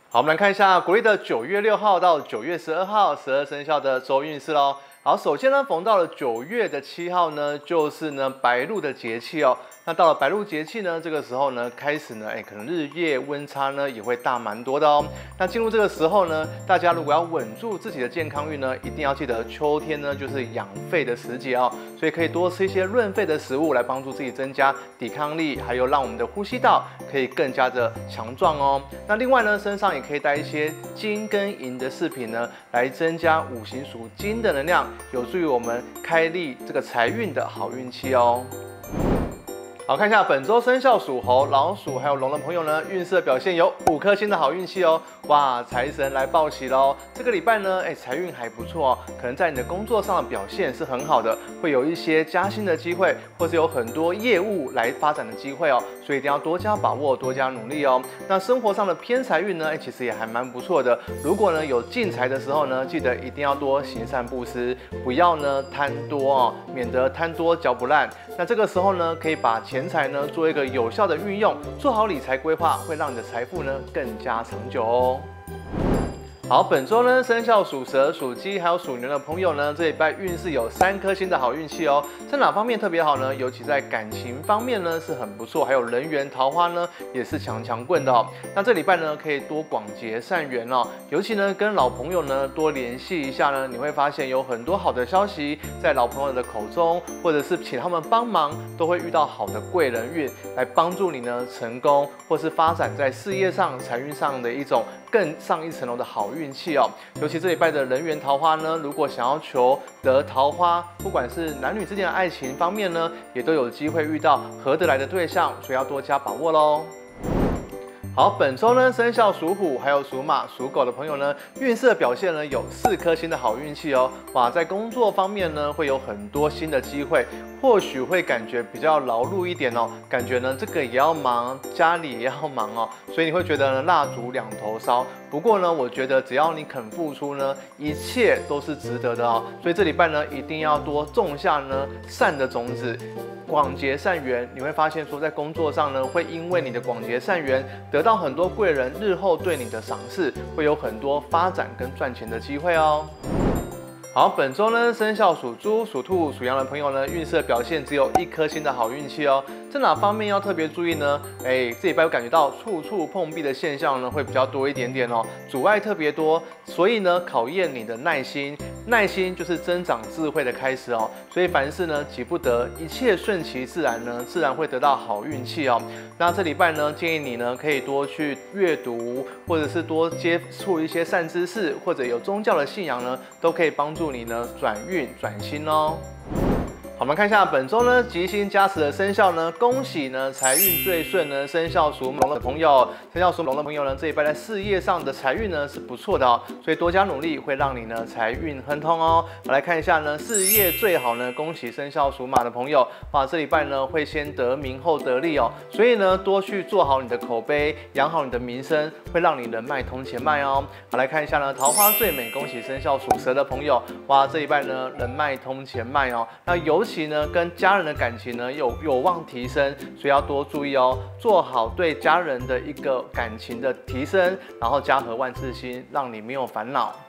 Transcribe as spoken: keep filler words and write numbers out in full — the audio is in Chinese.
好，我们来看一下国历的九月六号到九月十二号十二生肖的周运势喽。好，首先呢，逢到了九月的七号呢，就是呢白露的节气哦。那到了白露节气呢，这个时候呢，开始呢，哎，可能日夜温差呢也会大蛮多的哦。那进入这个时候呢，大家如果要稳住自己的健康运呢，一定要记得秋天呢就是养肺的时节哦，所以可以多吃一些润肺的食物来帮助自己增加抵抗力，还有让我们的呼吸道可以更加的强壮哦。那另外呢，身上也可以带一些金跟银的饰品呢，来增加五行属金的能量，有助于我们开立这个财运的好运气哦。好，看一下本周生肖属猴、老鼠还有龙的朋友呢，运势的表现有五颗星的好运气哦。哇，财神来报喜喽！这个礼拜呢，哎，财运还不错哦，可能在你的工作上的表现是很好的，会有一些加薪的机会，或是有很多业务来发展的机会哦，所以一定要多加把握，多加努力哦。那生活上的偏财运呢，哎，其实也还蛮不错的。如果呢有进财的时候呢，记得一定要多行善布施，不要呢贪多哦，免得贪多嚼不烂。那这个时候呢，可以把钱财呢做一个有效的运用，做好理财规划，会让你的财富呢更加长久哦。好，本周呢，生肖属蛇、属鸡还有属牛的朋友呢，这礼拜运势有三颗星的好运气哦。在哪方面特别好呢？尤其在感情方面呢是很不错，还有人缘桃花呢也是强强棍的哦。那这礼拜呢可以多广结善缘哦，尤其呢跟老朋友呢多联系一下呢，你会发现有很多好的消息在老朋友的口中，或者是请他们帮忙，都会遇到好的贵人运来帮助你呢成功，或是发展在事业上、财运上的一种更上一层楼的好运气哦。尤其这礼拜的人缘桃花呢，如果想要求得桃花，不管是男女之间的爱情方面呢，也都有机会遇到合得来的对象，所以要多加把握喽。好，本周呢，生肖属虎、还有属马、属狗的朋友呢，运势的表现呢有四颗星的好运气哦。哇，在工作方面呢，会有很多新的机会，或许会感觉比较劳碌一点哦，感觉呢这个也要忙，家里也要忙哦，所以你会觉得呢蜡烛两头烧。不过呢，我觉得只要你肯付出呢，一切都是值得的哦。所以这礼拜呢，一定要多种下呢善的种子。广结善缘，你会发现说，在工作上呢，会因为你的广结善缘，得到很多贵人日后对你的赏识，会有很多发展跟赚钱的机会哦。好，本周呢，生肖属猪、属兔、属羊的朋友呢，运势的表现只有一颗星的好运气哦。在哪方面要特别注意呢？哎，这礼拜有感觉到处处碰壁的现象呢，会比较多一点点哦，阻碍特别多，所以呢，考验你的耐心。耐心就是增长智慧的开始哦。所以凡事呢，急不得，一切顺其自然呢，自然会得到好运气哦。那这礼拜呢，建议你呢，可以多去阅读，或者是多接触一些善知识，或者有宗教的信仰呢，都可以帮助你呢转运转心哦。好，我们看一下本周呢吉星加持的生肖呢，恭喜呢财运最顺呢生肖属龙的朋友，生肖属龙的朋友呢这一拜在事业上的财运呢是不错的哦，所以多加努力会让你呢财运亨通哦。我来看一下呢事业最好呢，恭喜生肖属马的朋友，哇，这礼拜呢会先得名后得利哦，所以呢多去做好你的口碑，养好你的名声，会让你人脉通钱脉哦。好，来看一下呢桃花最美，恭喜生肖属蛇的朋友，哇，这一拜呢人脉通钱脉哦，那尤其呢跟家人的感情呢有有望提升，所以要多注意哦，做好对家人的一个感情的提升，然后家和万事兴，让你没有烦恼。